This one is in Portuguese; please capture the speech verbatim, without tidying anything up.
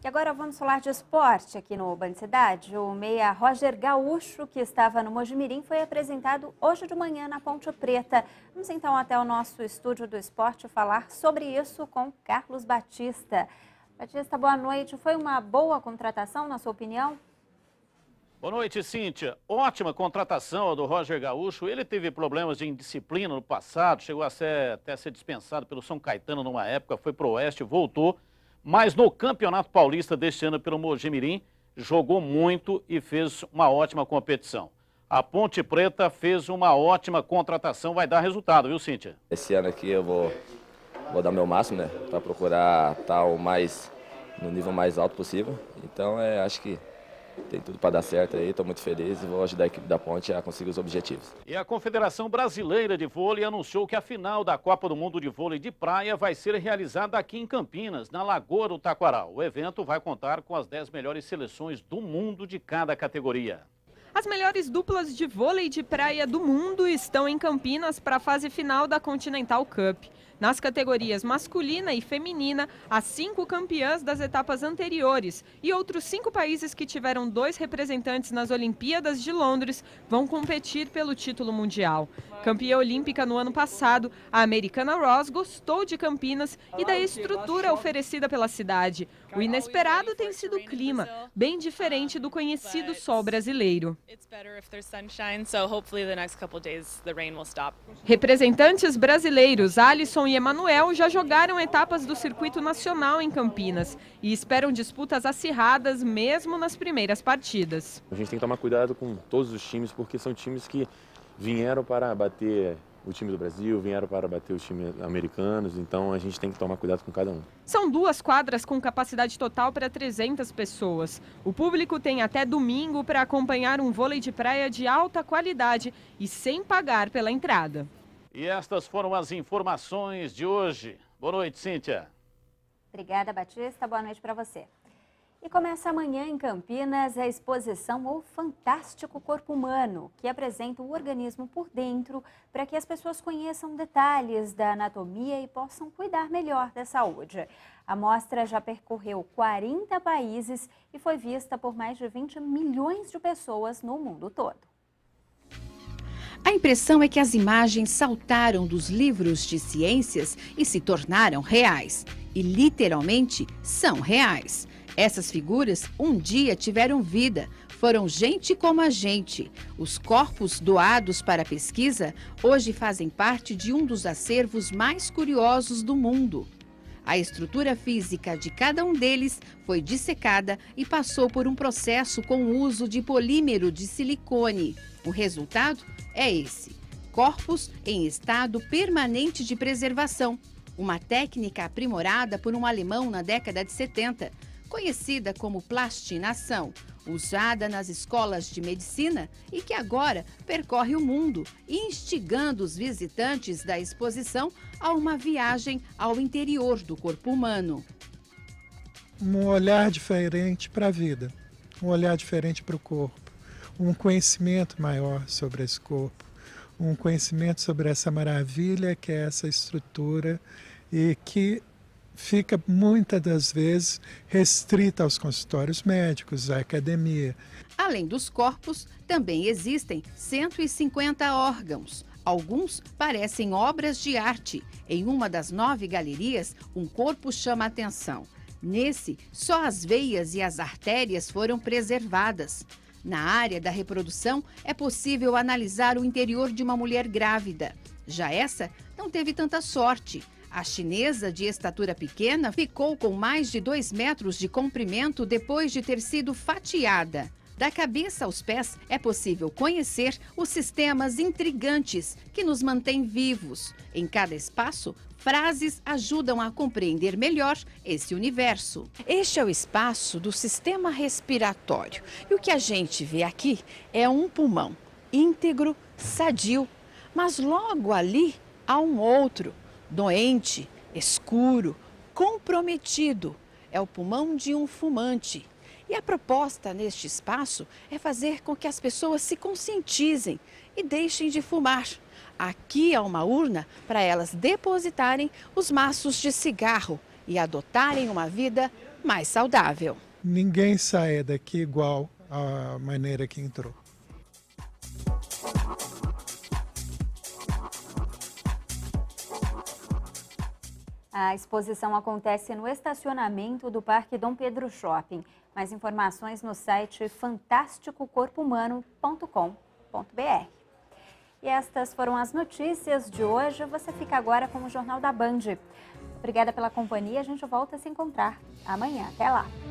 E agora vamos falar de esporte aqui no Band Cidade. O meia Roger Gaúcho, que estava no Mojimirim, foi apresentado hoje de manhã na Ponte Preta. Vamos então até o nosso estúdio do esporte falar sobre isso com Carlos Batista. Batista, boa noite. Foi uma boa contratação, na sua opinião? Boa noite, Cíntia. Ótima contratação a do Roger Gaúcho. Ele teve problemas de indisciplina no passado, chegou a ser, até a ser dispensado pelo São Caetano numa época, foi para o Oeste, voltou. Mas no Campeonato Paulista deste ano pelo Mojimirim, jogou muito e fez uma ótima competição. A Ponte Preta fez uma ótima contratação, vai dar resultado, viu, Cíntia? Esse ano aqui eu vou, vou dar meu máximo, né, para procurar estar o mais, no nível mais alto possível. Então, é, acho que tem tudo para dar certo aí, estou muito feliz e vou ajudar a equipe da Ponte a conseguir os objetivos. E a Confederação Brasileira de Vôlei anunciou que a final da Copa do Mundo de Vôlei de Praia vai ser realizada aqui em Campinas, na Lagoa do Taquaral. O evento vai contar com as dez melhores seleções do mundo de cada categoria. As melhores duplas de vôlei de praia do mundo estão em Campinas para a fase final da Continental Cup. Nas categorias masculina e feminina, as cinco campeãs das etapas anteriores e outros cinco países que tiveram dois representantes nas Olimpíadas de Londres vão competir pelo título mundial. Campeã olímpica no ano passado, a americana Ross gostou de Campinas e da estrutura oferecida pela cidade. O inesperado tem sido o clima, bem diferente do conhecido sol brasileiro. Representantes brasileiros, Alisson e Emanuel, já jogaram etapas do circuito nacional em Campinas e esperam disputas acirradas mesmo nas primeiras partidas. A gente tem que tomar cuidado com todos os times, porque são times que vieram para bater o time do Brasil, vieram para bater os times americanos, então a gente tem que tomar cuidado com cada um. São duas quadras com capacidade total para trezentas pessoas. O público tem até domingo para acompanhar um vôlei de praia de alta qualidade e sem pagar pela entrada. E estas foram as informações de hoje. Boa noite, Cíntia. Obrigada, Batista. Boa noite para você. E começa amanhã em Campinas a exposição O Fantástico Corpo Humano, que apresenta o organismo por dentro para que as pessoas conheçam detalhes da anatomia e possam cuidar melhor da saúde. A mostra já percorreu quarenta países e foi vista por mais de vinte milhões de pessoas no mundo todo. A impressão é que as imagens saltaram dos livros de ciências e se tornaram reais. E literalmente são reais. Essas figuras um dia tiveram vida, foram gente como a gente. Os corpos doados para a pesquisa hoje fazem parte de um dos acervos mais curiosos do mundo. A estrutura física de cada um deles foi dissecada e passou por um processo com o uso de polímero de silicone. O resultado é esse: corpos em estado permanente de preservação. Uma técnica aprimorada por um alemão na década de setenta. Conhecida como plastinação, usada nas escolas de medicina e que agora percorre o mundo, instigando os visitantes da exposição a uma viagem ao interior do corpo humano. Um olhar diferente para a vida, um olhar diferente para o corpo, um conhecimento maior sobre esse corpo, um conhecimento sobre essa maravilha que é essa estrutura e que fica muitas das vezes restrita aos consultórios médicos, à academia. Além dos corpos, também existem cento e cinquenta órgãos. Alguns parecem obras de arte. Em uma das nove galerias, um corpo chama a atenção. Nesse, só as veias e as artérias foram preservadas. Na área da reprodução, é possível analisar o interior de uma mulher grávida. Já essa não teve tanta sorte. A chinesa, de estatura pequena, ficou com mais de dois metros de comprimento depois de ter sido fatiada. Da cabeça aos pés, é possível conhecer os sistemas intrigantes que nos mantêm vivos. Em cada espaço, frases ajudam a compreender melhor esse universo. Este é o espaço do sistema respiratório. E o que a gente vê aqui é um pulmão íntegro, sadio. Mas logo ali há um outro, doente, escuro, comprometido. É o pulmão de um fumante. E a proposta neste espaço é fazer com que as pessoas se conscientizem e deixem de fumar. Aqui há uma urna para elas depositarem os maços de cigarro e adotarem uma vida mais saudável. Ninguém saia daqui igual à maneira que entrou. A exposição acontece no estacionamento do Parque Dom Pedro Shopping. Mais informações no site fantástico corpo humano ponto com ponto br. E estas foram as notícias de hoje. Você fica agora com o Jornal da Band. Obrigada pela companhia. A gente volta a se encontrar amanhã. Até lá.